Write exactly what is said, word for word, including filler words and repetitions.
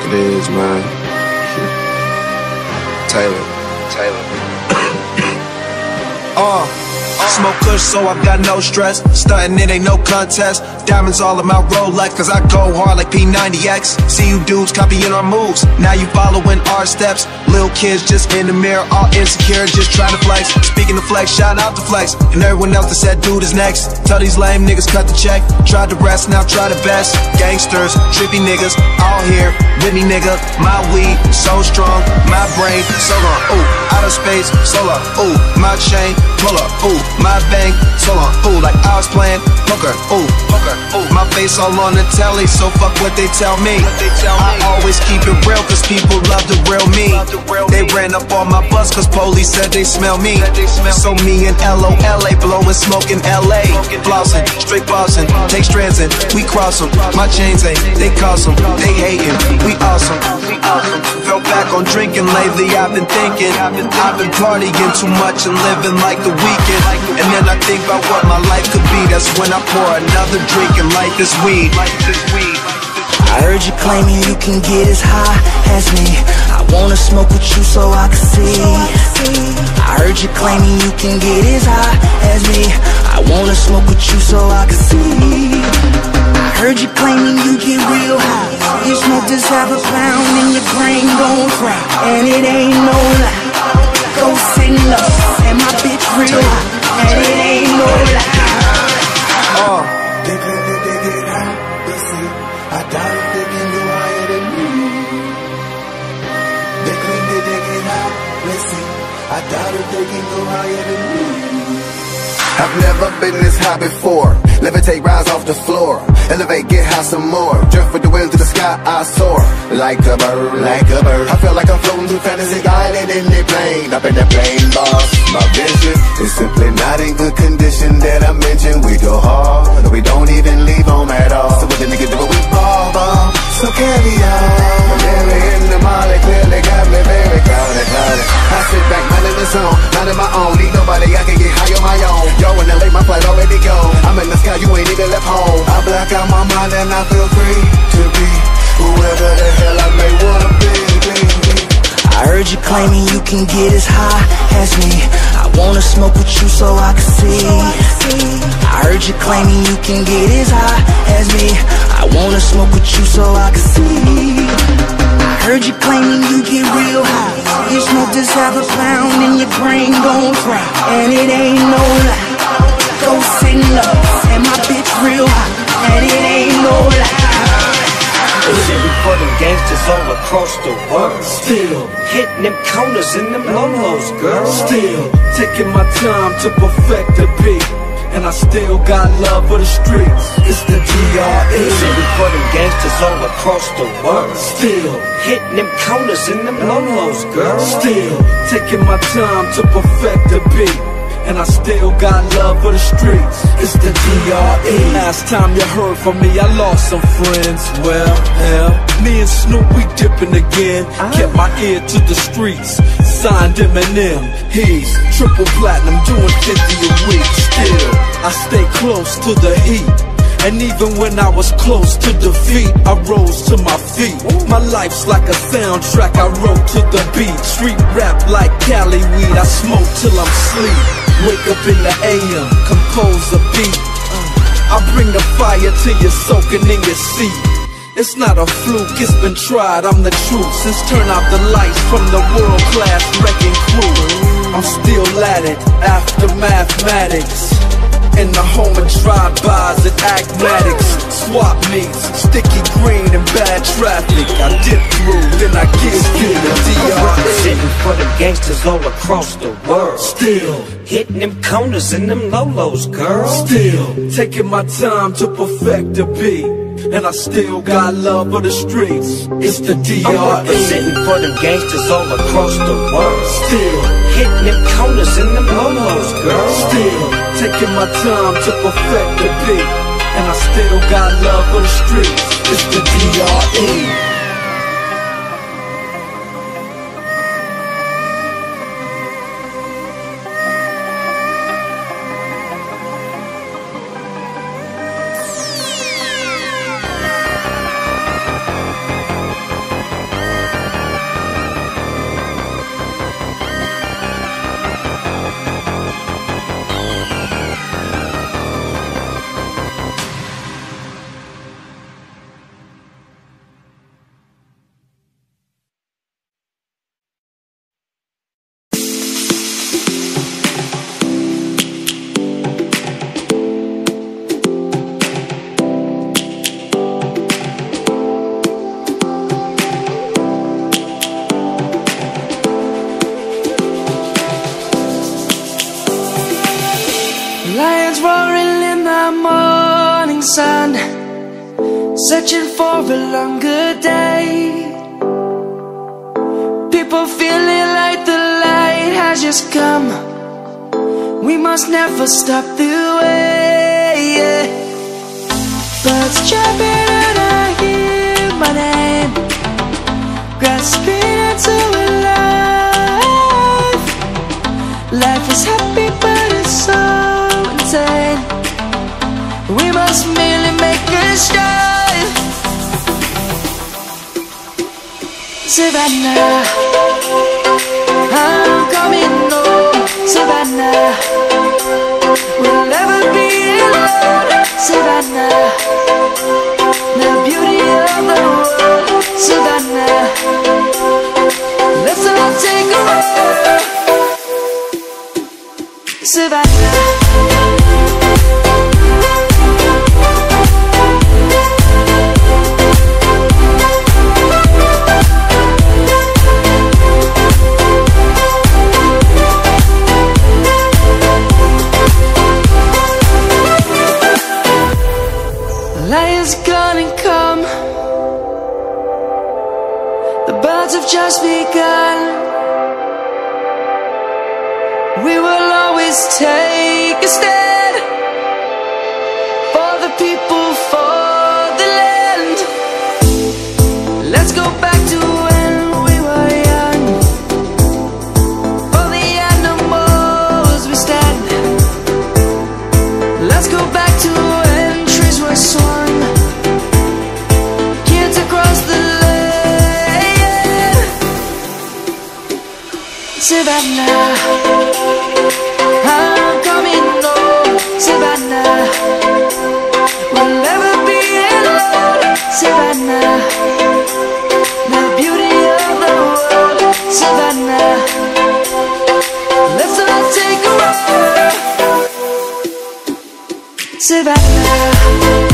it is, man. Taylor. Taylor. Uh, smoke kush, so I've got no stress. Stuntin', it ain't no contest. Diamonds all in my Rolex, cause I go hard like P ninety X. See you dudes copying our moves, now you following our steps. Little kids just in the mirror, all insecure, just trying to flex. Speaking of flex, shout out to Flex. And everyone else that said dude is next. Tell these lame niggas cut the check. Tried the rest, now try the best. Gangsters, trippy niggas, all here with me, nigga. My weed, so strong, my brain, so long. Ooh, outer space, so long. Ooh, my chain, pull up. Ooh, my bang, so long. Ooh, like I was playing poker. Ooh, poker. Ooh, my face all on the telly, so fuck what they tell me. They tell me. I always keep it real, cause people love the real me. They ran up on my bus, cause police said they smell me. So me and L O L A blowing smoke in L A. Flossin', straight bossin', take strands and we cross 'em. My chains ain't, they cost 'em. They hatin', we awesome. Fell back on drinking lately, I've been thinking. I've been partying too much and living like the weekend. And then I think about what my life could be. That's when I pour another drink and light this weed. I heard you claiming you can get as high as me. I wanna smoke with you so I can see. I heard you claiming you can get as high as me. I wanna smoke with you so I can see. I heard you claiming you get real high. You smoke this half a pound and your brain gon' fry. And it ain't no lie. Go sing love and my bitch real high. And it ain't no lie. Uh. They claim that they get high, but see, I doubt if they can go higher than me. They claim that they get high, let's see, I doubt if they can go higher than me. I've never been this high before. Levitate, rise off the floor. Elevate, get high some more. Drift with the wind to the sky, I soar. Like a bird, like a bird. I feel like I'm floating through fantasy island in the plane. Up in the plane, boss. My vision is simply not in good condition that I mentioned. We go hard, we don't even leave home at all. So what the nigga do, we ball, ball. So carry on. Mary in the molly clearly got me very cloudy, cloudy. I sit back, minding the zone, minding my own. Need nobody, I can get high on my own. Yo, in L A, my flight already go. I'm in the sky, you ain't even left home. I black out my mind and I feel free to be whoever the hell I may wanna be. I heard you claiming you can get as high as me. I wanna smoke with you so I can see. I heard you claiming you can get as high as me. I wanna smoke with you so I can see. I heard you claiming you get real high. You smoke this half a pound and your brain gon' fry. And it ain't no lie. Go sing love and my bitch real high. And it ain't no lie. Living for them gangsters all across the world. Still hitting them corners in them lolos, girl. Still taking my time to perfect the beat. And I still got love for the streets. It's the D R E. Living for them gangsters all across the world. Still hitting them corners in them lolos, girl. Still taking my time to perfect the beat. And I still got love for the streets. It's the D R E. Last time you heard from me, I lost some friends. Well, hell, me and Snoop, we dipping again. Kept my ear to the streets. Signed Eminem. He's triple platinum, doing fifty a week. Still, I stay close to the heat. And even when I was close to defeat, I rose to my feet. My life's like a soundtrack I wrote to the beat. Street rap like Cali weed, I smoke till I'm sleep. Wake up in the A M, compose a beat. I bring the fire till you're soaking in your seat. It's not a fluke, it's been tried, I'm the truth. Since turn out the lights from the world-class wrecking crew, I'm still at it, after mathematics. In the home of drive-bys and acmatics. Swap meets, sticky green and bad traffic. I dip through, then I give you the D R E. Sitting for them gangsters all across the world. Still hitting them corners in them lolos, girl. Still taking my time to perfect the beat. And I still got love for the streets. It's the D R E. I'm representing for them gangsters all across the world. Still hitting them corners in them lolos, girl. Still taking my time to perfect the beat. And I still got love for the streets. It's the D R E. sun, searching for a longer day. People feeling like the light has just come. We must never stop the way, yeah. Birds chirping and I hear my name, grasping into a life. Life is happy but it's so insane. We must merely make a start. Savannah, I'm coming home. Savannah, we'll never be alone. Savannah, the beauty of the world. Savannah, let's all take a ride. Savannah. Lion's gonna come. The birds have just begun. We will always take a stand for the people, for the land. Let's go back to when we were young. For the animals we stand. Let's go back to when trees were swung, kids across the land. Savannah, I'm coming home. Savannah, we'll never be alone. Savannah, the beauty of the world. Savannah, let's all take a ride. Savannah.